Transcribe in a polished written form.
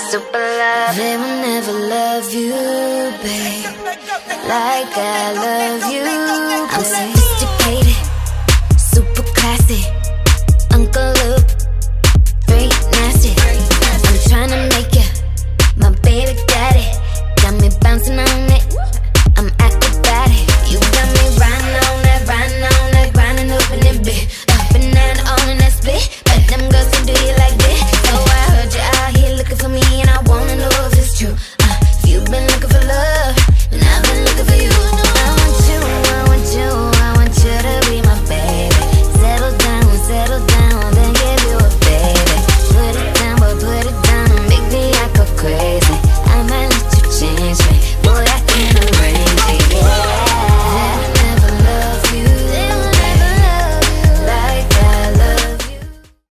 super love. They will never love you, babe, like I love you, babe.